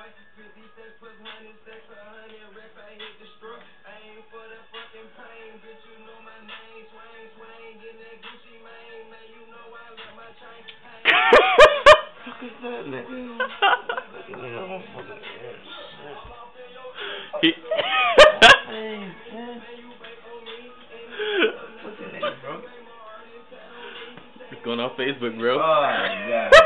Fuck is that, nigga? He Hey, man. What's your name, bro? It's going on Facebook, bro. Oh, my God.